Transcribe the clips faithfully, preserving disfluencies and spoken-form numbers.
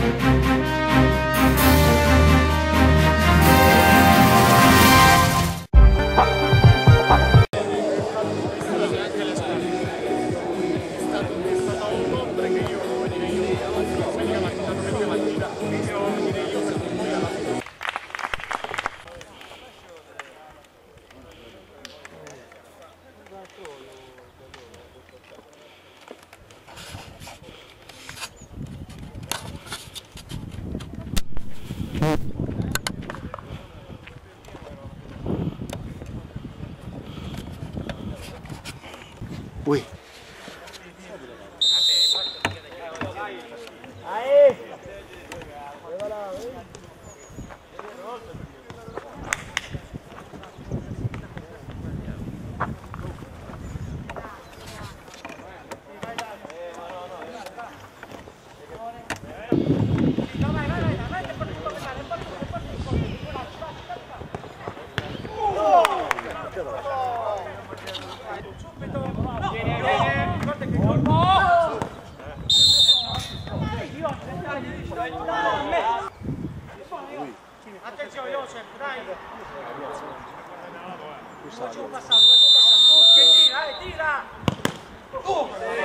Ui. Attenzione Joseph, dai! Facciamo passato, facciamo passato! Che tira, eh, tira! Oh!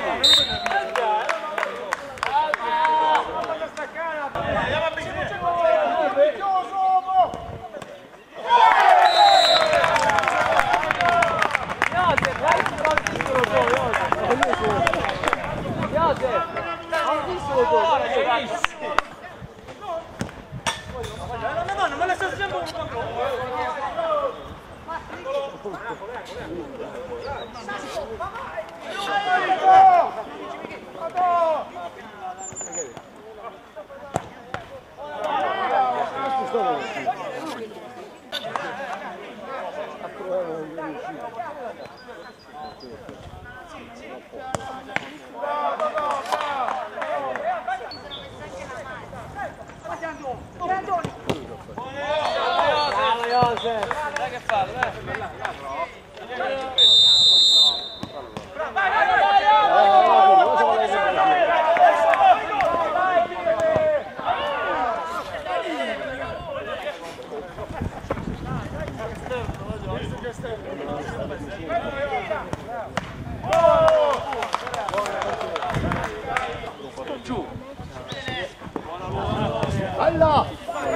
Alta! Staccare! Andiamo a vedere! Non me la sto sempre un dai che fa, dai. Giù. Alla!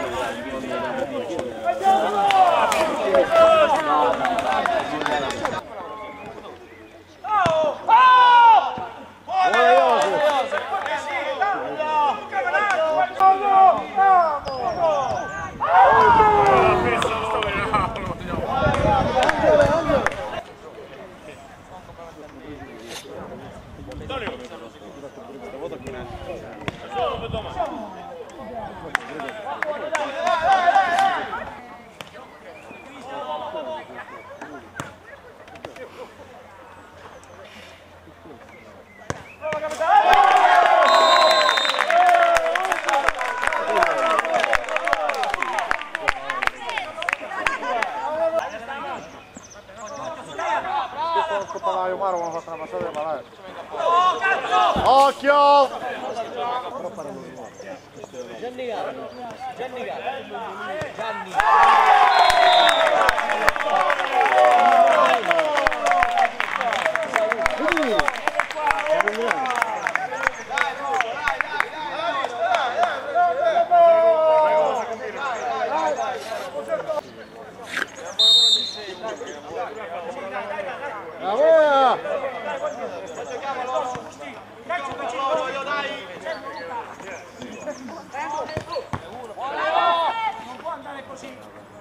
Occhio! Gianni Gara, Gianni Gara, Gianni. Non può andare così.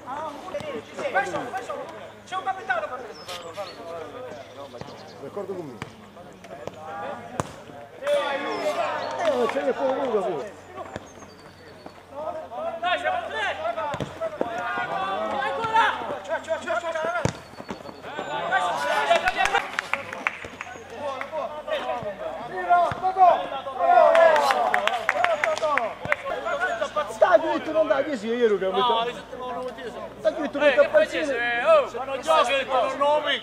C'è un capitano per te. D'accordo con me. Eh, ce ne può uno così. Dai, siamo tre. Ancora. Ciao, ciao, ciao, ciao. Stai dritto, non dai, sì, io che ho No, detto. Stai dritto, eh, non che facesse? Oh, sono giochi con nomi.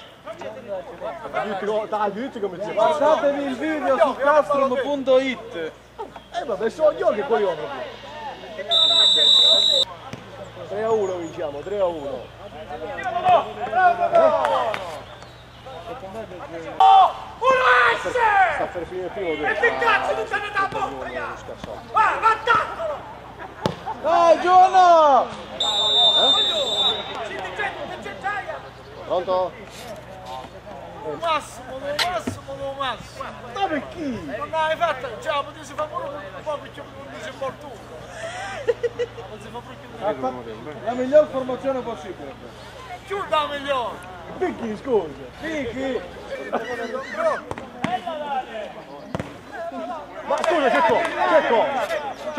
Dai, dritto come c'è. Guardatevi il video su castrum punto it. Eh, vabbè, sono gli occhi quelli proprio. tre a uno vinciamo, tre a uno. Sta per finire il primo due. E che cazzo tu stai da bocca? Va, va, attacco! Dai, Giovanna! Pronto? Massimo, no massimo, no massimo. Ma per chi? Non hai fatto, già, potessi fare pure un po' perché non dice morto. Non si fa proprio La miglior formazione possibile. più da migliore. Picchi, scusa. Picchi. Ma scusa, Cecco, Cecco.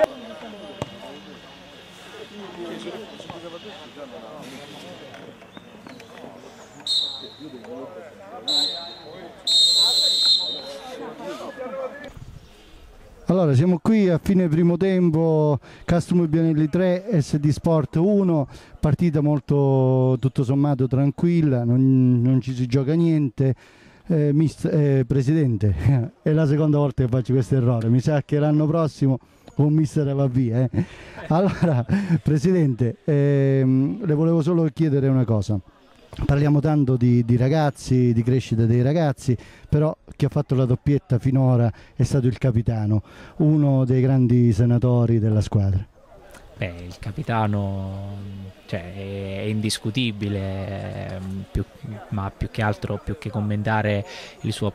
Allora, siamo qui a fine primo tempo, Castrum Bianelli tre, S D Sport uno, partita molto tutto sommato tranquilla, non, non ci si gioca niente. Eh, mister, eh, Presidente, è la seconda volta che faccio questo errore, mi sa che l'anno prossimo un mister va via. Eh. Allora, Presidente, ehm, le volevo solo chiedere una cosa. Parliamo tanto di, di ragazzi, di crescita dei ragazzi, però chi ha fatto la doppietta finora è stato il capitano, uno dei grandi senatori della squadra. Beh, il capitano, cioè, è, è indiscutibile, ehm, più, ma più che altro, più che commentare il suo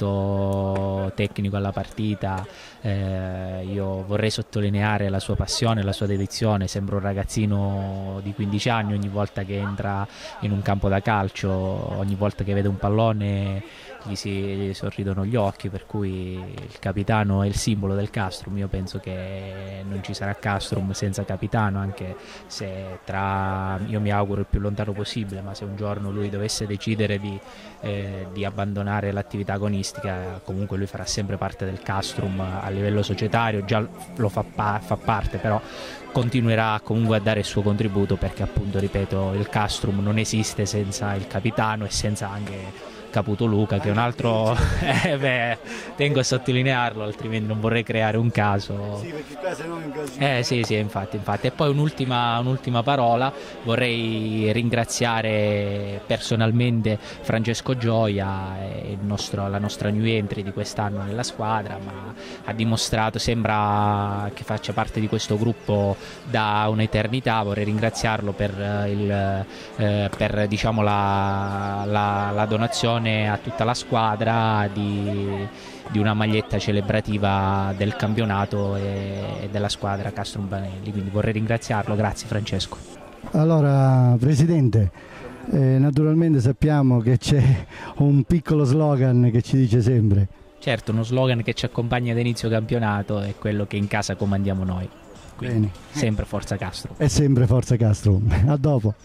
apporto tecnico alla partita, eh, io vorrei sottolineare la sua passione, la sua dedizione. Sembra un ragazzino di quindici anni ogni volta che entra in un campo da calcio, ogni volta che vede un pallone gli si sorridono gli occhi, per cui il capitano è il simbolo del Castrum. Io penso che non ci sarà Castrum senza capitano, anche se tra, io mi auguro il più lontano possibile, ma se un giorno lui dovesse decidere di, eh, di abbandonare l'attività agonistica, comunque lui farà sempre parte del Castrum a livello societario, già lo fa, pa fa parte, però continuerà comunque a dare il suo contributo, perché appunto, ripeto, il Castrum non esiste senza il capitano e senza anche Caputo Luca, che è un altro, eh, beh, tengo a sottolinearlo, altrimenti non vorrei creare un caso. Sì, perché qua se no è un casino. Eh sì, sì, infatti, infatti. E poi un'ultima un'ultima parola, vorrei ringraziare personalmente Francesco Gioia, il nostro, la nostra new entry di quest'anno nella squadra, ma ha dimostrato, sembra che faccia parte di questo gruppo da un'eternità. Vorrei ringraziarlo per, il, eh, per diciamo, la, la, la donazione a tutta la squadra di, di una maglietta celebrativa del campionato e, e della squadra Castrum Bianelli, quindi vorrei ringraziarlo. Grazie Francesco. Allora, Presidente, eh, naturalmente sappiamo che c'è un piccolo slogan che ci dice sempre. Certo, uno slogan che ci accompagna da inizio campionato è quello che in casa comandiamo noi, quindi Bene. sempre Forza Castrum. È sempre Forza Castrum. A dopo.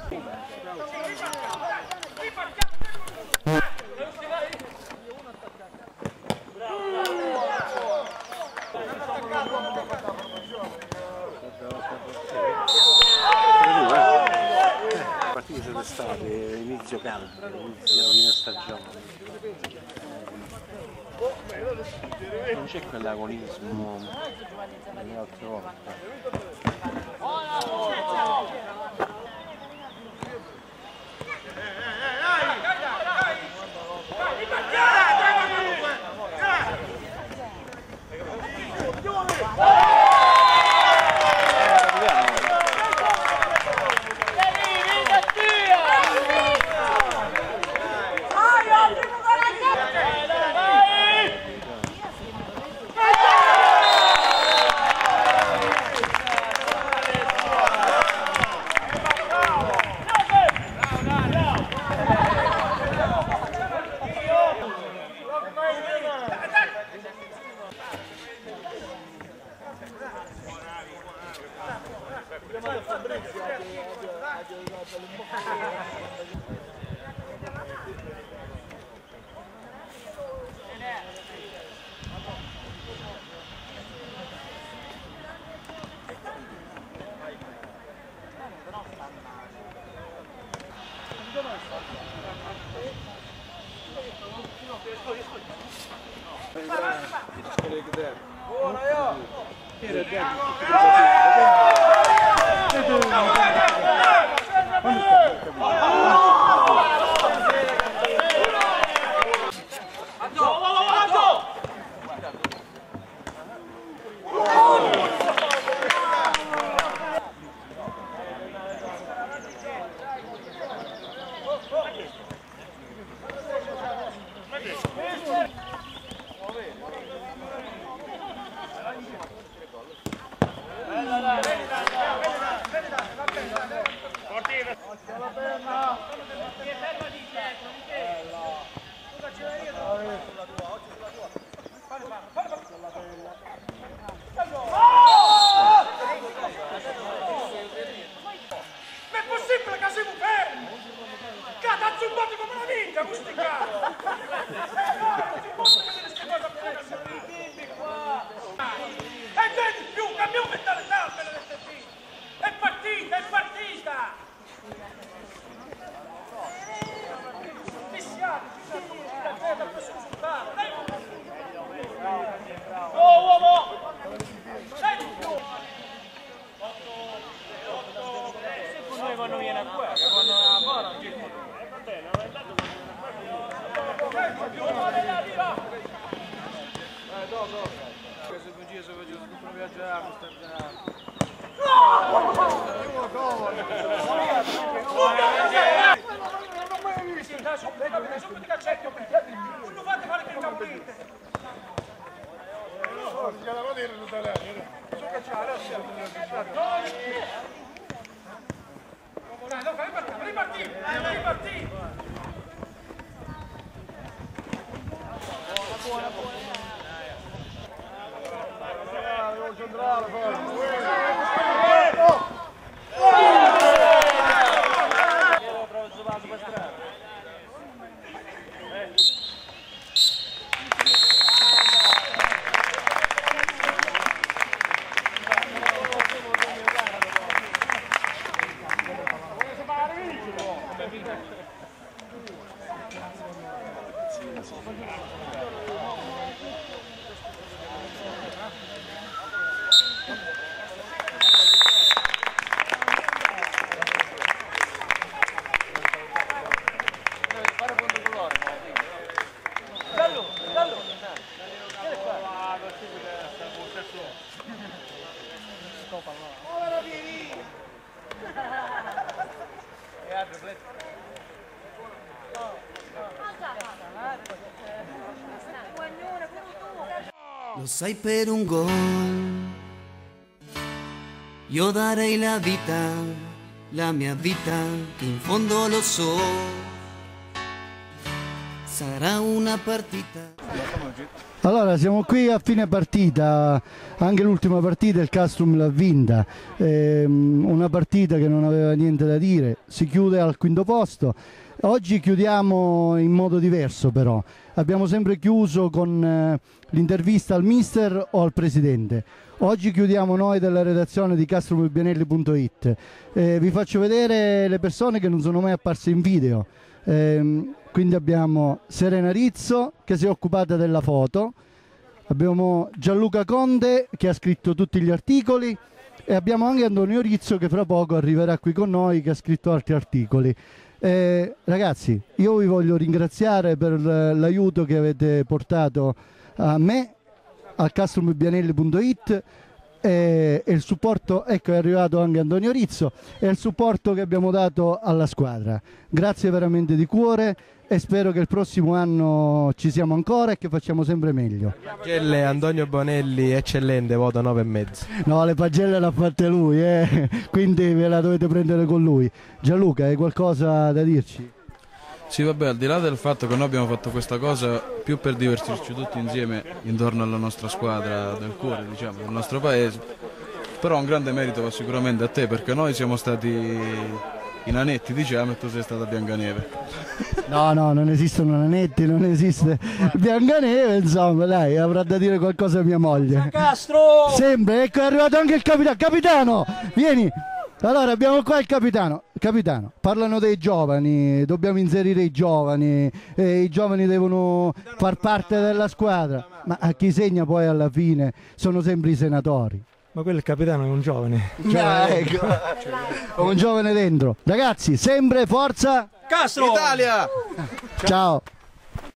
Partite sono state inizio campo, inizio fine stagione. Non c'è quell'agonismo delle altre volte. Buona io! Lo sai, per un gol io darei la vita, la mia vita, in fondo lo so, sarà una partita. Allora, siamo qui a fine partita, anche l'ultima partita il Castrum l'ha vinta, ehm, una partita che non aveva niente da dire, si chiude al quinto posto. Oggi chiudiamo in modo diverso però, abbiamo sempre chiuso con eh, l'intervista al mister o al presidente. Oggi chiudiamo noi della redazione di castrum bianelli punto it. Eh, vi faccio vedere le persone che non sono mai apparse in video. Eh, quindi abbiamo Serena Rizzo che si è occupata della foto, abbiamo Gianluca Conde che ha scritto tutti gli articoli e abbiamo anche Antonio Rizzo che fra poco arriverà qui con noi, che ha scritto altri articoli. Eh, ragazzi, io vi voglio ringraziare per l'aiuto che avete portato a me, al castrum bianelli punto it e, e il supporto, ecco è arrivato anche Antonio Rizzo, e il supporto che abbiamo dato alla squadra. Grazie veramente di cuore e spero che il prossimo anno ci siamo ancora e che facciamo sempre meglio. Pagelle Antonio Bonelli eccellente, voto nove e mezzo. No, le pagelle le ha fatte lui, eh? Quindi ve la dovete prendere con lui. Gianluca, hai qualcosa da dirci? Sì, vabbè, al di là del fatto che noi abbiamo fatto questa cosa più per divertirci tutti insieme intorno alla nostra squadra del cuore, diciamo, del nostro paese, però un grande merito va sicuramente a te, perché noi siamo stati i nanetti, diciamo, e tu sei stata Biancaneve. No, no, non esistono nanetti, non esiste Biancaneve, insomma, dai, avrà da dire qualcosa mia moglie. Castro! Sempre, ecco è arrivato anche il capitano. Capitano, vieni! Allora abbiamo qua il capitano. Capitano, parlano dei giovani, dobbiamo inserire i giovani, eh, i giovani devono far parte della squadra, ma a chi segna poi alla fine sono sempre i senatori. Ma quello è il capitano, è un giovane. Ah, ecco. Un giovane dentro. Ragazzi, sempre forza Castro! Italia! Ciao.